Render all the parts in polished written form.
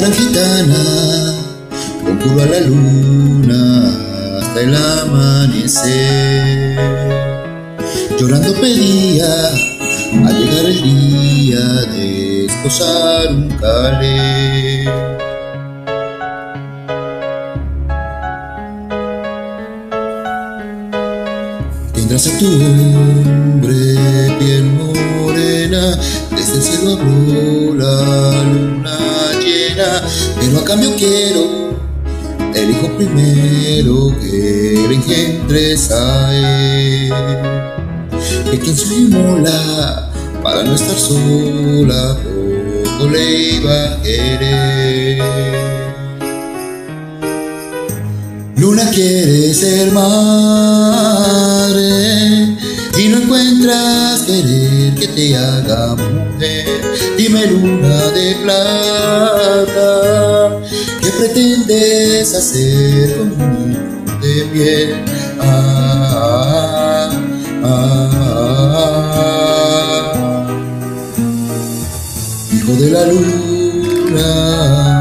gran gitana concurrió a la luna hasta el amanecer. Llorando pedía al llegar el día de esposar un calé. Tendrás a tu hombre piel morena, desde el cielo habló la luna llena, pero a cambio quiero el hijo primero que le engendres a él. Que quien se inmola para no estar sola, poco le iba a querer. Luna quiere ser madre y no encuentras querer que te haga mujer. Dime, luna de plata, ¿qué pretendes hacer con un niño de piel? Hijo de la luna.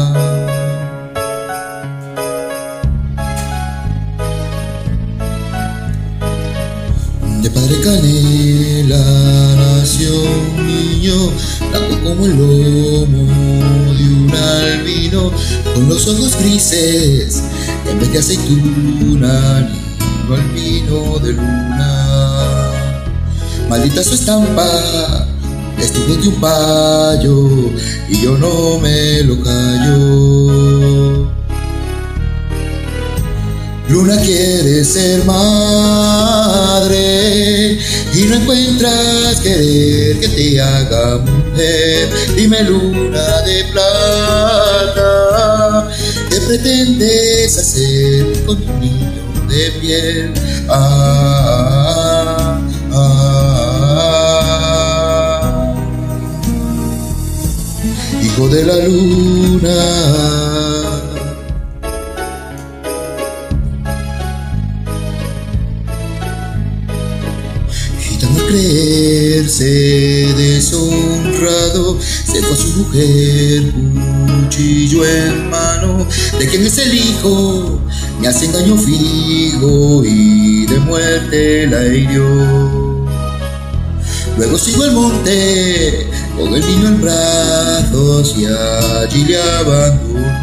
De padre canela nació un niño, blanco como el lomo de un albino, con los ojos grises, en vez de aceituna, niño albino de luna. Maldita su estampa, estuvo de un payo, y yo no me lo callo. Luna quiere ser madre y no encuentras querer que te haga mujer. Dime, luna de plata, ¿qué pretendes hacer con un niño de piel? Hijo de la luna. Gitano creerse deshonrado, se fue a su mujer, cuchillo en mano. ¿De quién es el hijo? Me hace engaño fijo y de muerte la hirió. Luego sigo al monte con el niño en brazos y allí le abandonó.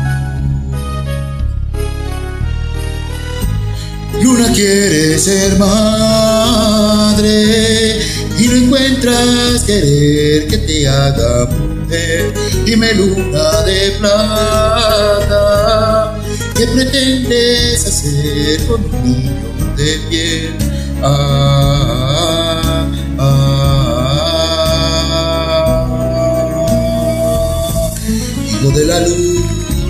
Luna quiere ser madre y no encuentras querer que te haga mujer. Dime, luna de plata, ¿qué pretendes hacer con un niño de piel? Hijo de la luna.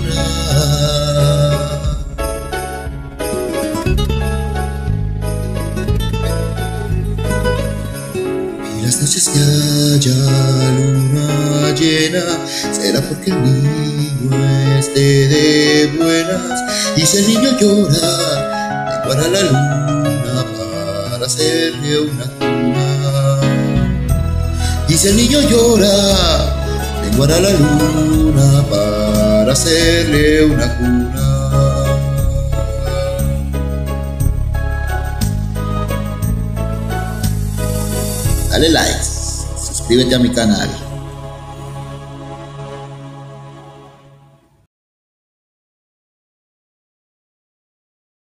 Las noches que haya luna llena, será porque el niño esté de buenas. Y si el niño llora, vengo a la luna para hacerle una cuna. Y si el niño llora, vengo a la luna para hacerle una cuna. Dale like, suscríbete a mi canal.